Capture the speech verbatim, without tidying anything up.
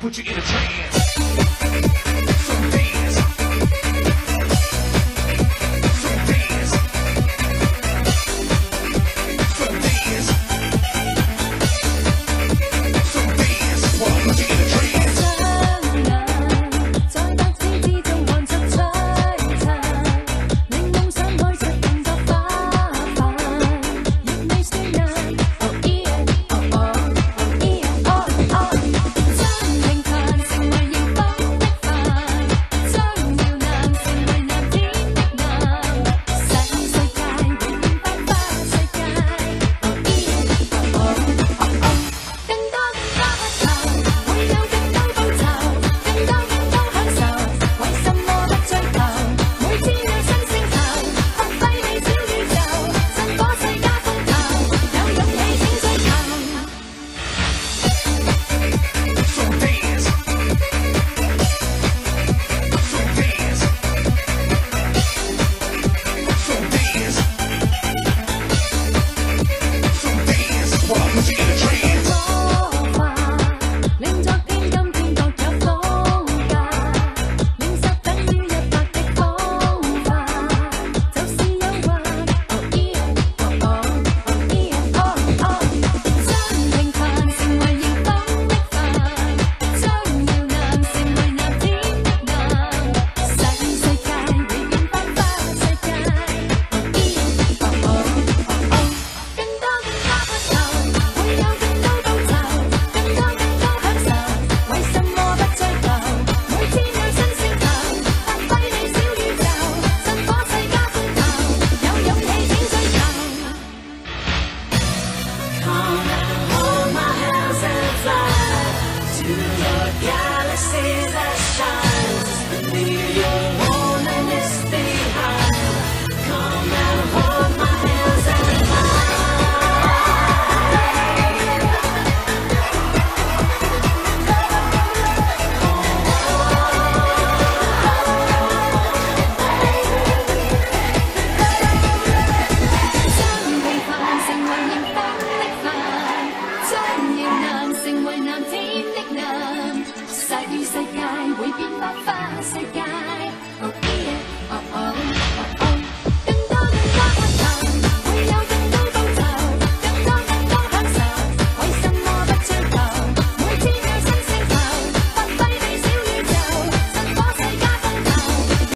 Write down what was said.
put you in a trance. So dance. So dance. So dance. So dance. While I put you in a trance. 在得知之中看出璀璨，令夢想開出更多花瓣，越未算難。Oh yeah, oh oh, oh yeah, oh oh。將平凡成為迎風的帆，將搖籃成為藍天的藍，細世界會變百花世界。Oh yeah, oh oh, oh oh。更多更多不求，會有更多報酬，更多更多享受，為什麼不追求？每天有新星球，發揮你小宇宙，振火世界風頭，有勇氣請追求。 So dance. So dance. So dance. So dance. While I put you in a trance. 魔法令昨天今天各有風格，令十等於一百的方法，就是誘惑。Oh yeah, oh oh, oh yeah, oh oh。將平凡成為迎風的帆，將搖籃成為藍天的藍，細世界會變百花世界。Oh yeah, oh oh, oh oh。更多更多不求，會有更高報酬，更多更多享受，為什麼不追求？每天有新星球，發揮你小宇宙，振火世界風頭，有勇氣請追求。Come and hold my hands and fly to your galaxy that shines beneath